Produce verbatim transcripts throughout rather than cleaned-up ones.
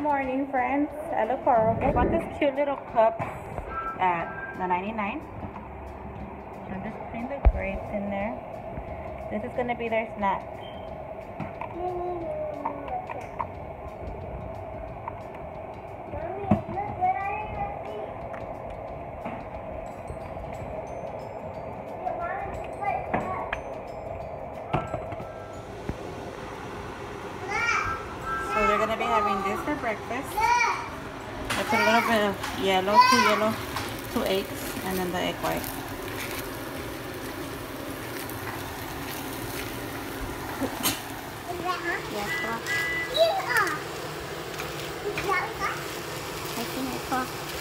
morning, friends. I look horrible. I bought this cute little cup at the ninety-nine. I'm just putting the grapes in there. This is gonna be their snack. So they're gonna be having this for breakfast. I put a little bit of yellow, two yellow, two eggs, and then the egg white. Yes, po. I think it's po.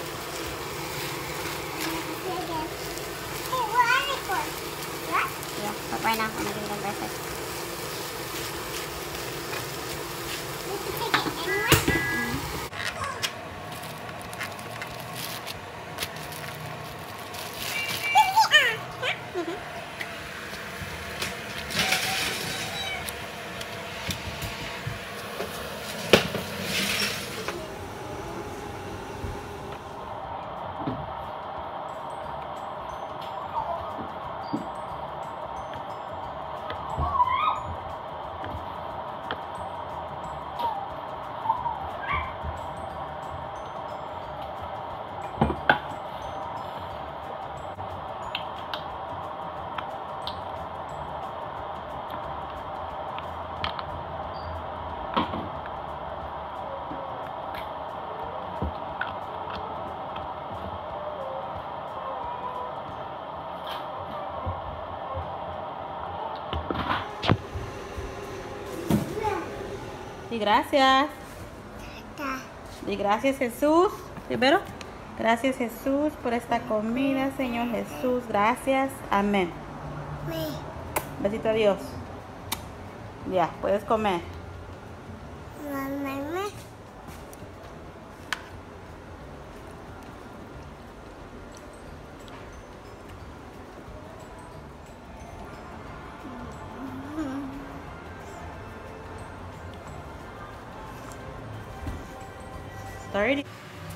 Hey, what are they for? What? Yeah, but right now I'm giving them breakfast. We can take it anywhere? Y gracias. Y gracias, Jesús. Primero, gracias, Jesús, por esta comida, Señor Jesús. Gracias. Amén. Besito a Dios. Ya, puedes comer. thirty.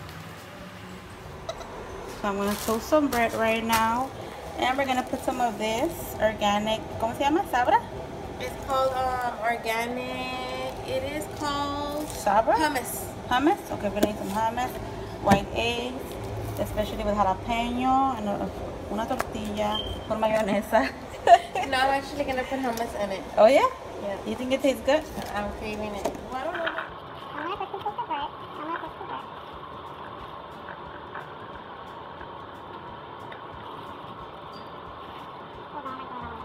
So I'm going to toast some bread right now. And we're going to put some of this organic, ¿cómo se llama? ¿Sabra? It's called um, organic, it is called Sabra? hummus. Hummus? Okay, we're going to eat some hummus. White eggs, especially with jalapeno. And a, una tortilla con mayonesa. No, I'm actually going to put hummus in it. Oh yeah? Yeah. You think it tastes good? I'm craving it. Well, I don't know. I'm gonna put some bread. I'm gonna put some bread. Hold on, I'm going on.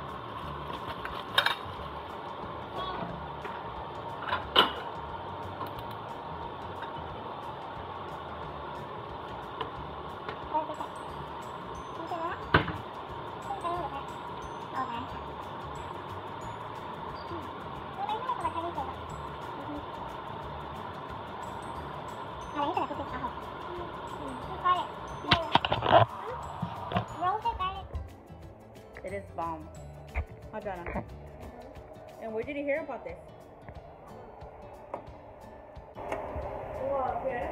What is it? Can you do that? Play with it. Okay. Hmm. Well, there's no color. How do you say that? Mm-hmm. Ahora yo te la puse ajo. Mm. Garlic. Roasted garlic. It is bomb. Hold on. And where did you hear about this? Well, here,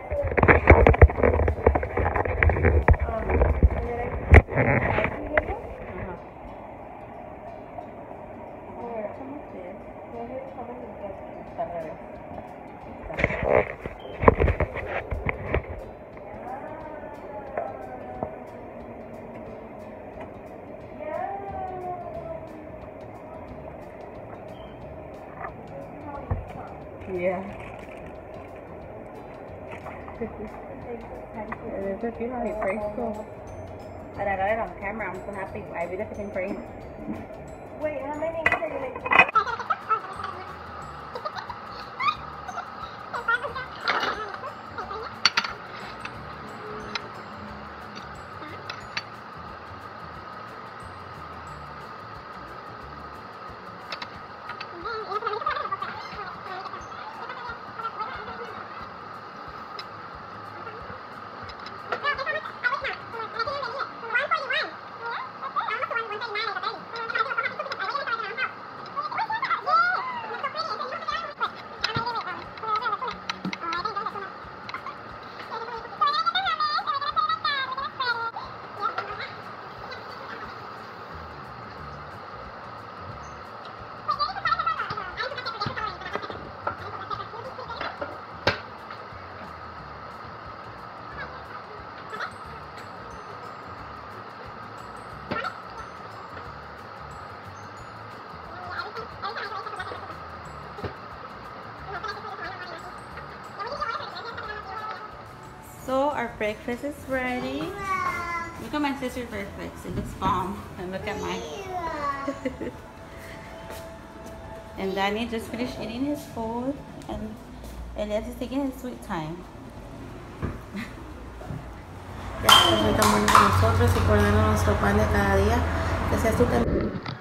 Uh-huh. ¿Cómo es this? Está al revés. Yeah. It's a beautiful. He prays so. And I got it on camera. I'm so happy. I really freaking praying. wait, how many eggs are you making? One forty-one. our breakfast is ready. Look at my sister's breakfast. It looks bomb. And look at mine. And Danny just finished eating his food. And Elias is taking his sweet time. Ya, pues estamos con nosotros y por darnos nuestro pan de cada día. Que sea súper.